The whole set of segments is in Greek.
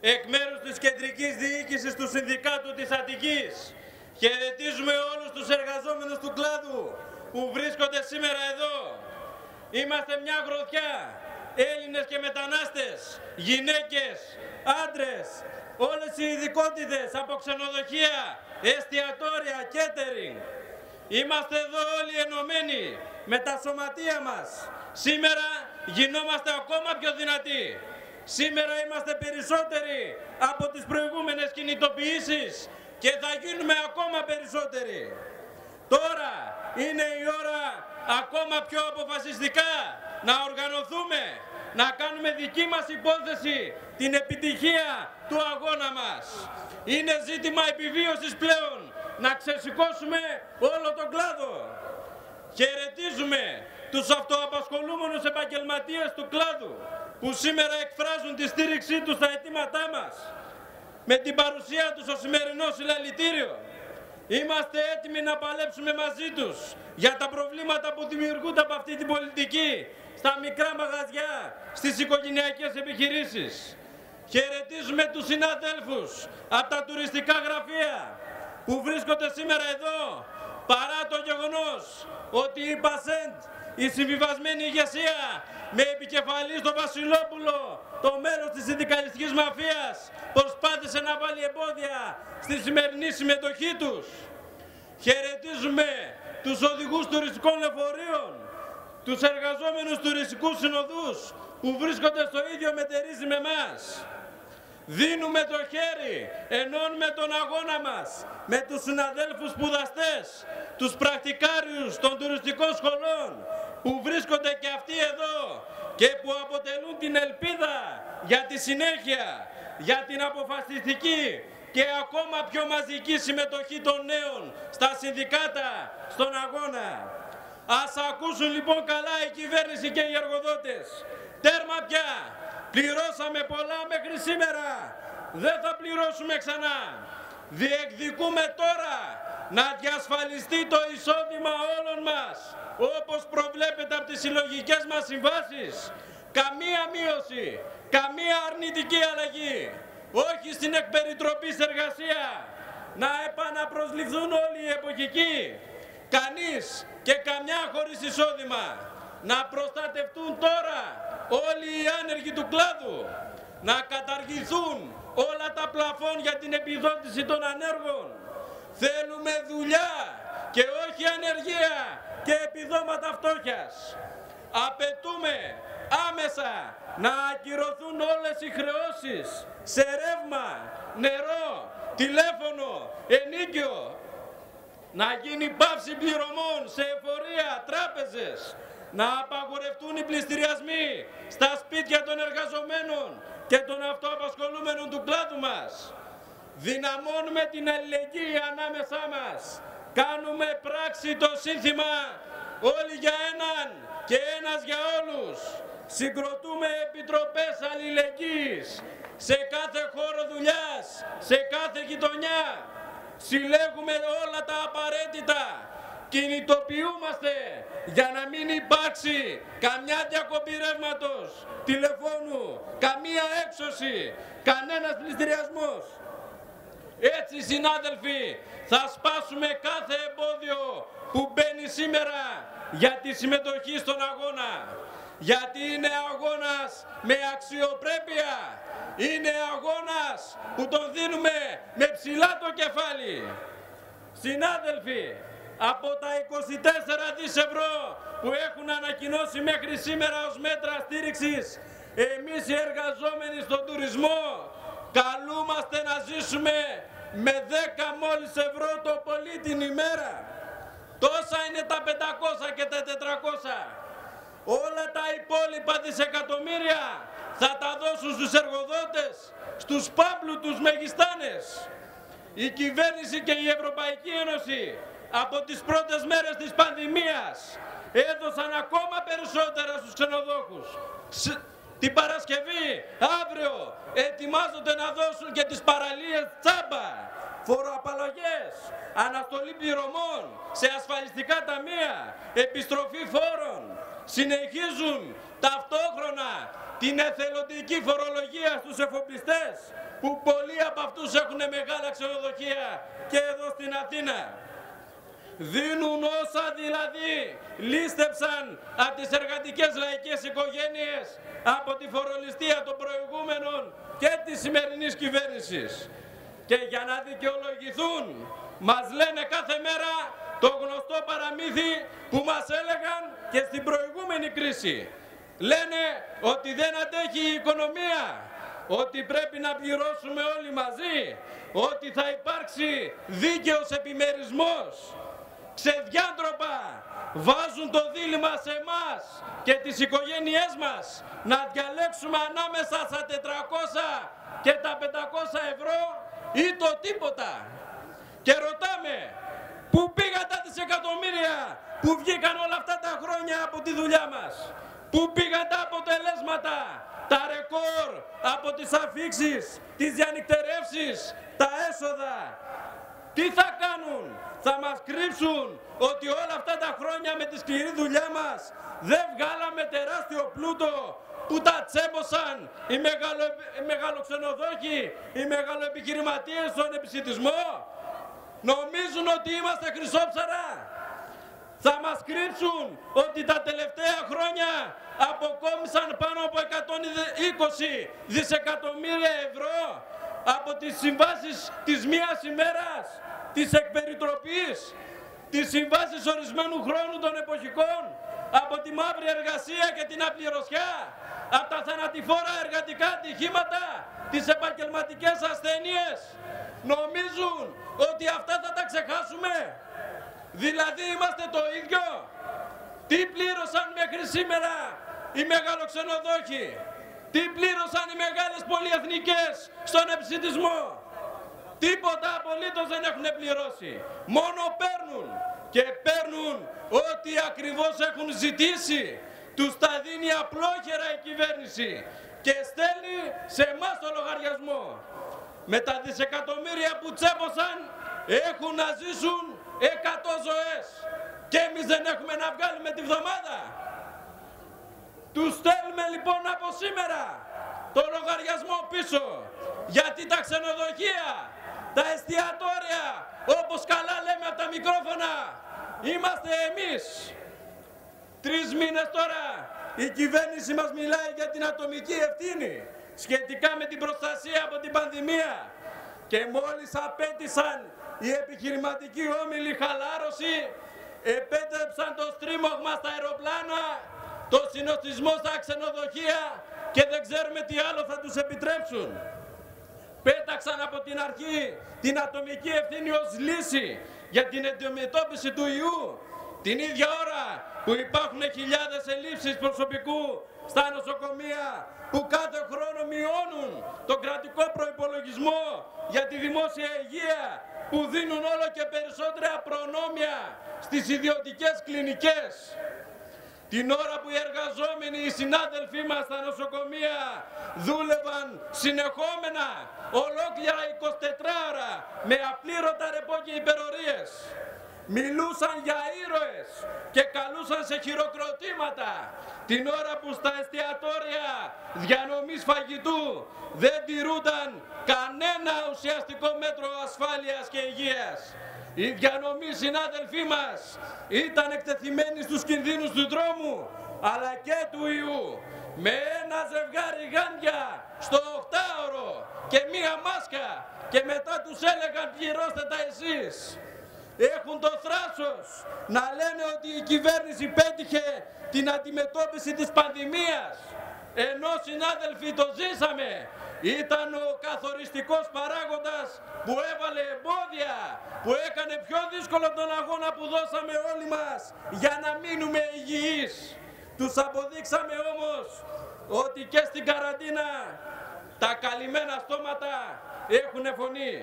εκ μέρους της Κεντρικής Διοίκησης του Συνδικάτου της Αττικής, χαιρετίζουμε όλους τους εργαζόμενους του κλάδου που βρίσκονται σήμερα εδώ. Είμαστε μια γροθιά, Έλληνες και μετανάστες, γυναίκες, άντρες, όλες οι ειδικότητες από ξενοδοχεία, εστιατόρια, catering. Είμαστε εδώ όλοι ενωμένοι με τα σωματεία μας. Σήμερα γινόμαστε ακόμα πιο δυνατοί. Σήμερα είμαστε περισσότεροι από τις προηγούμενες κινητοποιήσεις και θα γίνουμε ακόμα περισσότεροι. Τώρα είναι η ώρα ακόμα πιο αποφασιστικά να οργανωθούμε, να κάνουμε δική μας υπόθεση την επιτυχία του αγώνα μας. Είναι ζήτημα επιβίωσης πλέον να ξεσηκώσουμε όλο τον κλάδο. Χαιρετίζουμε τους αυτοαπασχολούμενους επαγγελματίες του κλάδου που σήμερα εκφράζουν τη στήριξή τους στα αιτήματά μας με την παρουσία τους στο σημερινό συλλαλητήριο. Είμαστε έτοιμοι να παλέψουμε μαζί τους για τα προβλήματα που δημιουργούνται από αυτή την πολιτική στα μικρά μαγαζιά, στις οικογενειακές επιχειρήσεις. Χαιρετίζουμε τους συναδέλφους από τα τουριστικά γραφεία που βρίσκονται σήμερα εδώ παρά το γεγονός ότι η Πασέντ, η συμβιβασμένη ηγεσία με επικεφαλής τον Βασιλόπουλο, το μέλος της συνδικαλιστικής μαφίας, προσπάθησε να βάλει εμπόδια στη σημερινή συμμετοχή τους. Χαιρετίζουμε τους οδηγούς τουριστικών λεωφορείων, τους εργαζόμενους τουριστικούς συνοδούς που βρίσκονται στο ίδιο μετερίζει με εμάς. Δίνουμε το χέρι, ενώνουμε τον αγώνα μας με τους συναδέλφους σπουδαστές, τους πρακτικάριους των τουριστικών σχολών που βρίσκονται και αυτοί εδώ και που αποτελούν την ελπίδα για τη συνέχεια, για την αποφασιστική και ακόμα πιο μαζική συμμετοχή των νέων στα συνδικάτα, στον αγώνα. Ας ακούσουν λοιπόν καλά η κυβέρνηση και οι εργοδότες. Τέρμα πια! Πληρώσαμε πολλά μέχρι σήμερα. Δεν θα πληρώσουμε ξανά. Διεκδικούμε τώρα να διασφαλιστεί το εισόδημα όλων μας, όπως προβλέπεται από τις συλλογικές μας συμβάσεις. Καμία μείωση, καμία αρνητική αλλαγή. Όχι στην εκπεριτροπής εργασία. Να επαναπροσληφθούν όλοι οι εποχικοί. Κανείς και καμιά χωρίς εισόδημα. Να προστατευτούν τώρα όλοι οι άνεργοι του κλάδου. Να καταργηθούν όλα τα πλαφόν για την επιδότηση των ανέργων. Θέλουμε δουλειά και όχι ανεργία και επιδόματα φτώχειας. Απαιτούμε άμεσα να ακυρωθούν όλες οι χρεώσεις σε ρεύμα, νερό, τηλέφωνο, ενοίκιο. Να γίνει πάυση πληρωμών σε εφορία, τράπεζες. Να απαγορευτούν οι πληστηριασμοί στα σπίτια των εργαζομένων και των αυτοαπασχολούμενων του κλάδου μας. Δυναμώνουμε την αλληλεγγύη ανάμεσά μας. Κάνουμε πράξη το σύνθημα όλοι για έναν και ένας για όλους. Συγκροτούμε επιτροπές αλληλεγγύης σε κάθε χώρο δουλειάς, σε κάθε γειτονιά. Συλλέγουμε όλα τα απαραίτητα. Κινητοποιούμαστε για να μην υπάρξει καμιά διακοπή ρεύματος, τηλεφώνου, καμία έξωση, κανένας πληστηριασμός. Έτσι, συνάδελφοι, θα σπάσουμε κάθε εμπόδιο που μπαίνει σήμερα για τη συμμετοχή στον αγώνα. Γιατί είναι αγώνας με αξιοπρέπεια. Είναι αγώνας που τον δίνουμε με ψηλά το κεφάλι. Συνάδελφοι, από τα 24 δις ευρώ που έχουν ανακοινώσει μέχρι σήμερα ως μέτρα στήριξης, εμείς οι εργαζόμενοι στον τουρισμό καλούμαστε να ζήσουμε με 10 μόλις ευρώ το πολύ την ημέρα. Τόσα είναι τα 500 και τα 400. Όλα τα υπόλοιπα δισεκατομμύρια θα τα δώσουν στους εργοδότες, στους πάμπλουτους μεγιστάνες. Η κυβέρνηση και η Ευρωπαϊκή Ένωση από τις πρώτες μέρες της πανδημίας έδωσαν ακόμα περισσότερα στους ξενοδόχους. Την Παρασκευή, αύριο, ετοιμάζονται να δώσουν και τις παραλίες τσάμπα, φοροαπαλλαγές, αναστολή πληρωμών σε ασφαλιστικά ταμεία, επιστροφή φόρων. Συνεχίζουν ταυτόχρονα την εθελοντική φορολογία στους εφοπλιστές, που πολλοί από αυτούς έχουν μεγάλα ξενοδοχεία και εδώ στην Αθήνα. Δίνουν όσα δηλαδή λίστεψαν από τις εργατικές λαϊκές οικογένειες από τη φορολιστία των προηγούμενων και της σημερινής κυβέρνησης. Και για να δικαιολογηθούν μας λένε κάθε μέρα το γνωστό παραμύθι που μας έλεγαν και στην προηγούμενη κρίση. Λένε ότι δεν αντέχει η οικονομία, ότι πρέπει να πληρώσουμε όλοι μαζί, ότι θα υπάρξει δίκαιος επιμερισμός. Ξεδιάντροπα βάζουν το δίλημμα σε εμάς και τις οικογένειές μας να διαλέξουμε ανάμεσα στα 400 και τα 500 ευρώ ή το τίποτα. Και ρωτάμε, πού πήγαν τα δισεκατομμύρια που βγήκαν όλα αυτά τα χρόνια από τη δουλειά μας? Πού πήγαν τα αποτελέσματα, τα ρεκόρ από τις αφίξεις, τις διανυκτερεύσεις, τα έσοδα? Τι θα κάνουν? Θα μας κρύψουν ότι όλα αυτά τα χρόνια με τη σκληρή δουλειά μας δεν βγάλαμε τεράστιο πλούτο που τα τσέμποσαν οι μεγαλοξενοδόχοι, οι μεγαλοεπιχειρηματίες στον επισιτισμό? Νομίζουν ότι είμαστε χρυσόψαρα? Θα μας κρύψουν ότι τα τελευταία χρόνια αποκόμισαν πάνω από 120 δισεκατομμύρια ευρώ από τις συμβάσεις της μίας ημέρας, της εκπεριτροπής, τις συμβάσεις ορισμένου χρόνου των εποχικών, από τη μαύρη εργασία και την απληρωσιά, από τα θανατηφόρα εργατικά ατυχήματα, τις επαγγελματικές ασθένειες? Νομίζουν ότι αυτά θα τα ξεχάσουμε? Δηλαδή είμαστε το ίδιο? Τι πλήρωσαν μέχρι σήμερα οι μεγαλοξενοδόχοι? Τι πλήρωσαν οι μεγάλες πολυεθνικές στον επισιτισμό? Τίποτα απολύτως δεν έχουν πληρώσει. Μόνο παίρνουν. Και παίρνουν ό,τι ακριβώς έχουν ζητήσει. Τους τα δίνει απλόχερα η κυβέρνηση και στέλνει σε εμάς το λογαριασμό. Με τα δισεκατομμύρια που τσέπωσαν έχουν να ζήσουν 100 ζωές. Και εμείς δεν έχουμε να βγάλουμε τη βδομάδα. Τους στέλνουμε λοιπόν από σήμερα το λογαριασμό πίσω. Γιατί τα ξενοδοχεία, τα εστιατόρια, όπως καλά λέμε από τα μικρόφωνα, είμαστε εμείς. 3 μήνες τώρα η κυβέρνηση μας μιλάει για την ατομική ευθύνη σχετικά με την προστασία από την πανδημία. Και μόλις απέτησαν οι επιχειρηματικοί όμιλοι χαλάρωση, επέτρεψαν το στρίμωγμα στα αεροπλάνα, το συνοστισμό στα ξενοδοχεία και δεν ξέρουμε τι άλλο θα τους επιτρέψουν. Πέταξαν από την αρχή την ατομική ευθύνη ως λύση για την αντιμετώπιση του ιού, την ίδια ώρα που υπάρχουν χιλιάδες ελλείψεις προσωπικού στα νοσοκομεία, που κάθε χρόνο μειώνουν τον κρατικό προϋπολογισμό για τη δημόσια υγεία, που δίνουν όλο και περισσότερα προνόμια στις ιδιωτικές κλινικές. Την ώρα που οι εργαζόμενοι, οι συνάδελφοί μας στα νοσοκομεία δούλευαν συνεχόμενα ολόκληρα 24 ώρα με απλήρωτα ρεπό και υπερορίες. Μιλούσαν για ήρωες και καλούσαν σε χειροκροτήματα την ώρα που στα εστιατόρια διανομής φαγητού δεν τηρούνταν κανένα ουσιαστικό μέτρο ασφάλειας και υγείας. Οι διανομείς συνάδελφοί μας ήταν εκτεθειμένοι στους κινδύνους του δρόμου αλλά και του ιού, με ένα ζευγάρι γάντια στο 8ωρο και μία μάσκα, και μετά τους έλεγαν πληρώστε τα εσείς. Έχουν το θράσος να λένε ότι η κυβέρνηση πέτυχε την αντιμετώπιση της πανδημίας, ενώ συνάδελφοι το ζήσαμε. Ήταν ο καθοριστικός παράγοντας που έβαλε εμπόδια, που έκανε πιο δύσκολο τον αγώνα που δώσαμε όλοι μας για να μείνουμε υγιείς. Τους αποδείξαμε όμως ότι και στην καραντίνα τα καλυμμένα στόματα έχουν φωνή.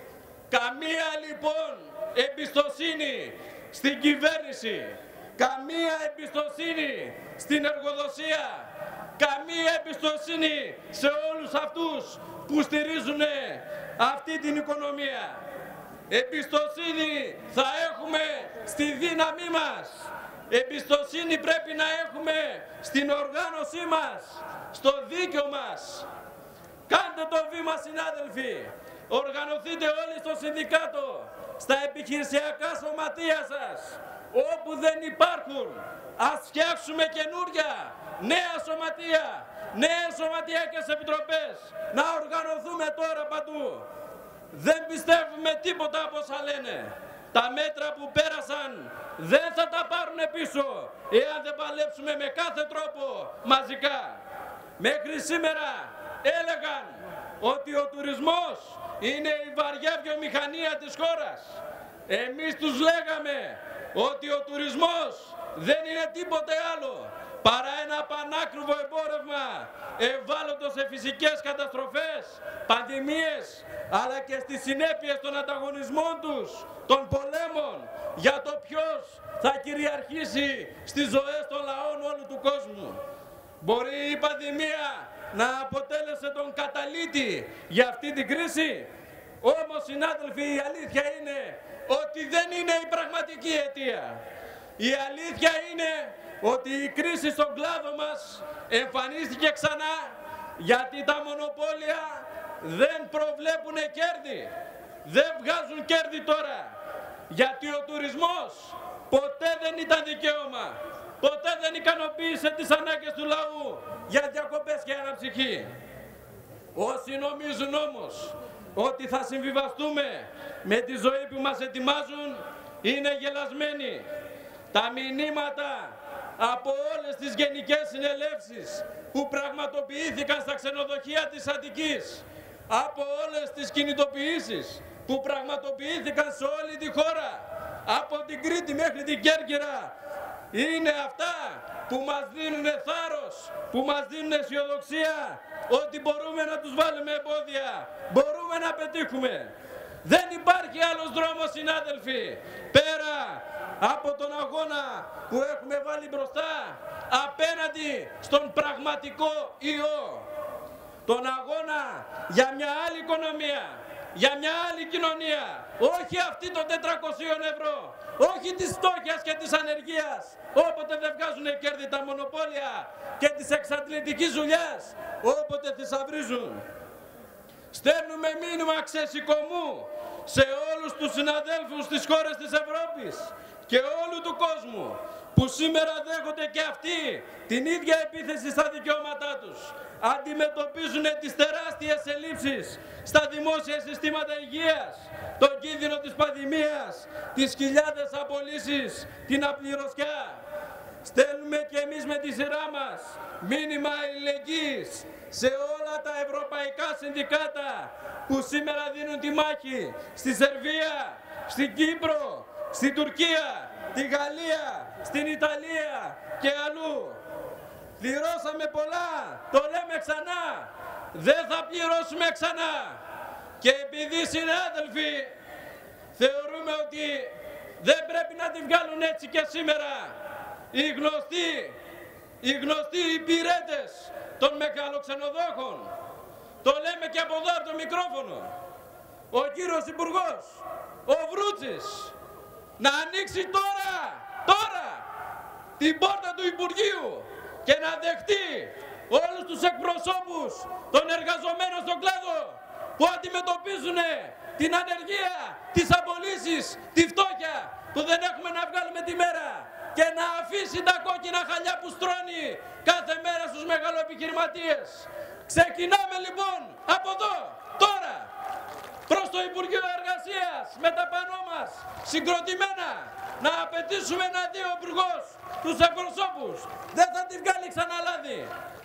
Καμία λοιπόν εμπιστοσύνη στην κυβέρνηση, καμία εμπιστοσύνη στην εργοδοσία, καμία εμπιστοσύνη σε όλους αυτούς που στηρίζουν αυτή την οικονομία. Εμπιστοσύνη θα έχουμε στη δύναμή μας, Εμπιστοσύνη πρέπει να έχουμε στην οργάνωσή μας, στο δίκαιο μας. Κάντε το βήμα, συνάδελφοι. Οργανωθείτε όλοι στο συνδικάτο, στα επιχειρησιακά σωματεία σας. Όπου δεν υπάρχουν, ας φτιάξουμε καινούρια, νέα σωματεία, νέες σωματιακές επιτροπές. Να οργανωθούμε τώρα παντού. Δεν πιστεύουμε τίποτα από όσα λένε. Τα μέτρα που πέρασαν δεν θα τα πάρουν πίσω, εάν δεν παλέψουμε με κάθε τρόπο μαζικά. Μέχρι σήμερα έλεγαν ότι ο τουρισμός είναι η βαριά βιομηχανία της χώρας. Εμείς τους λέγαμε ότι ο τουρισμός δεν είναι τίποτε άλλο παρά ένα πανάκριβο εμπόρευμα ευάλωτο σε φυσικές καταστροφές, πανδημίες, αλλά και στις συνέπειες των ανταγωνισμών τους, των πολέμων, για το ποιος θα κυριαρχήσει στις ζωές των λαών όλου του κόσμου. Μπορεί η πανδημία να αποτέλεσε τον καταλύτη για αυτή την κρίση, όμως, συνάδελφοι, η αλήθεια είναι ότι δεν είναι η πραγματική αιτία. Η αλήθεια είναι ότι η κρίση στον κλάδο μας εμφανίστηκε ξανά γιατί τα μονοπόλια δεν προβλέπουν κέρδη. Δεν βγάζουν κέρδη τώρα. Γιατί ο τουρισμός ποτέ δεν ήταν δικαίωμα. Ποτέ δεν ικανοποίησε τις ανάγκες του λαού για διακοπές και αναψυχή. Όσοι νομίζουν όμως ότι θα συμβιβαστούμε με τη ζωή που μας ετοιμάζουν είναι γελασμένοι. Τα μηνύματα από όλες τις γενικές συνελεύσεις που πραγματοποιήθηκαν στα ξενοδοχεία της Αττικής, από όλες τις κινητοποιήσεις που πραγματοποιήθηκαν σε όλη τη χώρα, από την Κρήτη μέχρι την Κέρκυρα, είναι αυτά που μας δίνουν θάρρος, που μας δίνουν αισιοδοξία ότι μπορούμε να τους βάλουμε εμπόδια, μπορούμε να πετύχουμε. Δεν υπάρχει άλλος δρόμος, συνάδελφοι, πέρα από τον αγώνα που έχουμε βάλει μπροστά απέναντι στον πραγματικό ιό. Τον αγώνα για μια άλλη οικονομία, για μια άλλη κοινωνία, όχι αυτή των 400 ευρώ, όχι της φτώχειας και της ανεργίας, όποτε δεν βγάζουν κέρδη τα μονοπόλια και της εξαντλητικής δουλειάς, όποτε θησαυρίζουν. Στέλνουμε μήνυμα ξεσηκωμού σε όλους τους συναδέλφους στις χώρες της Ευρώπης και όλου του κόσμου που σήμερα δέχονται και αυτοί την ίδια επίθεση στα δικαιώματά τους. Αντιμετωπίζουν τις τεράστιες ελλείψεις στα δημόσια συστήματα υγείας, τον κίνδυνο της πανδημίας, τις χιλιάδες απολύσεις, την απληρωθιά. Στέλνουμε και εμείς με τη σειρά μας μήνυμα αλληλεγγύης σε όλα τα ευρωπαϊκά συνδικάτα που σήμερα δίνουν τη μάχη στη Σερβία, στην Κύπρο, στην Τουρκία, τη Γαλλία, στην Ιταλία και αλλού. Πληρώσαμε πολλά, το λέμε ξανά, δεν θα πληρώσουμε ξανά. Και επειδή, συνάδελφοι, θεωρούμε ότι δεν πρέπει να τη βγάλουν έτσι και σήμερα οι γνωστοί υπηρέτες των μεγαλοξενοδόχων, το λέμε και από εδώ από το μικρόφωνο, ο κύριος Υπουργός, ο Βρούτσης, να ανοίξει τώρα την πόρτα του Υπουργείου και να δεχτεί όλους τους εκπροσώπους των εργαζομένων στον κλάδο που αντιμετωπίζουν την ανεργία, τις απολύσεις, τη φτώχεια που δεν έχουμε να βγάλουμε τη μέρα και να αφήσει τα κόκκινα χαλιά που στρώνει κάθε μέρα στους μεγαλοεπιχειρηματίες. Ξεκινάμε λοιπόν από εδώ, τώρα, προς το Υπουργείο Εργασίας με τα πανό μας συγκροτημένα να απαιτήσουμε να δει ο Υπουργός τους εκπροσώπους. Δεν θα τη βγάλει ξανά λάδι.